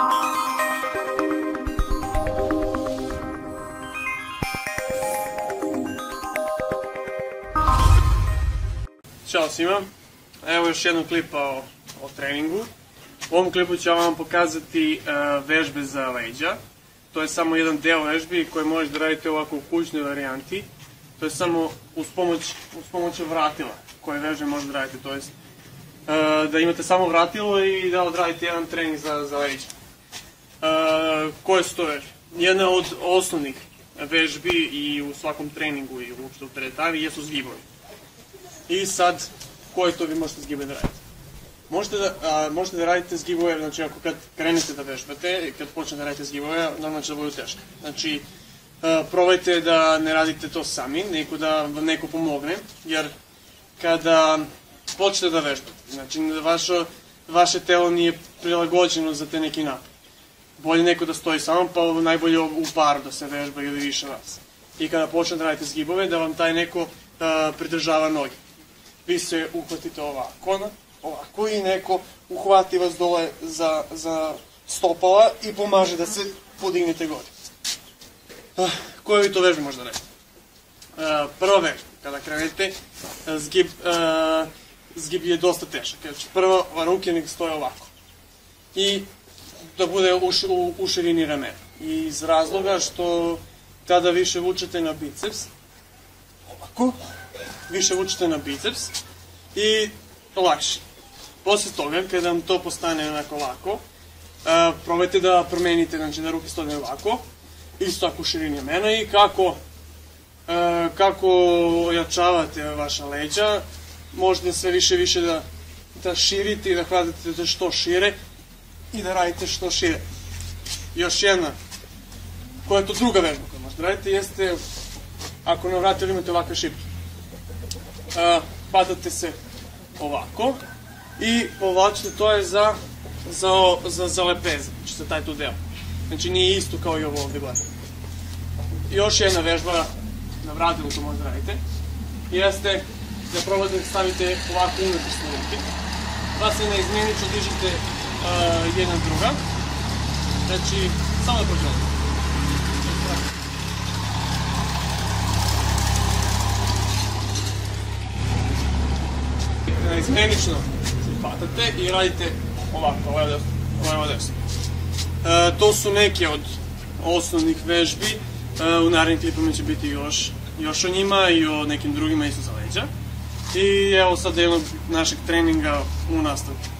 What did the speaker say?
Ćao svima, evo još jednog klipa o treningu. U ovom klipu ću vam pokazati vežbe za leđa. To je samo jedan deo vežbi koji možete da radite ovako u kućnoj varijanti. To je samo uz pomoć vratila koje vežbe možete da radite. To je da imate samo vratilo i da odradite jedan trening za leđa. Koje su to vežbe? Jedna od osnovnih vežbi i u svakom treningu i uopšte u teretani jesu zgibovi. I sad, koje to vi možete zgibove da radite? Možete da radite zgibove, znači ako kad krenete da vežbate i kad počnete da radite zgibove, normalno će da budu teške. Znači, probajte da ne radite to sami, da vam neko pomogne, jer kada počnete da vežbate, znači vaše telo nije prilagođeno za te neki napad. Bolje neko da stoji samo, pa najbolje u paru da se vežba ili više vas. I kada počnete da radite zgibove, da vam taj neko pridržava noge. Vi se uhvatite ovako i neko uhvati vas dole za stopala i pomaže da se podignete gore. Koje vi to vežbe možda radite? Prva vežba, kada krenete, zgib je dosta težak. Prvo, ruke nek stoje ovako. I da bude u širini ramena. Iz razloga što tada više vučete na biceps, ovako, više vučete na biceps i lakše. Posle toga, kada vam to postane onako lako, probajte da promenite, znači da ruke stoje ovako, isto tako u širini ramena i kako ojačavate vaša leđa, možete sve više da širite i da hvatite što šire i da radite što šire. Još jedna, koja je to druga vežba koju možete raditi, jeste ako na vratilu imate ovakve šipke. Hvatate se ovako i povlačite, to je za lepeze, znači za taj tu deo. Znači nije isto kao i ovo ovde gore. Još jedna vežba na vratilu koju možete radite, jeste da probate da stavite ovako unutrašnje ruke, pa se neizmenično dižete jedna druga, znači samo da prođete. Neizmenično se hvatate i radite ovako, levo desno. To su neke od osnovnih vežbi, u narednim klipama će biti još o njima i o nekim drugima isto za leđa. I evo sad jednog našeg treninga u nastavku.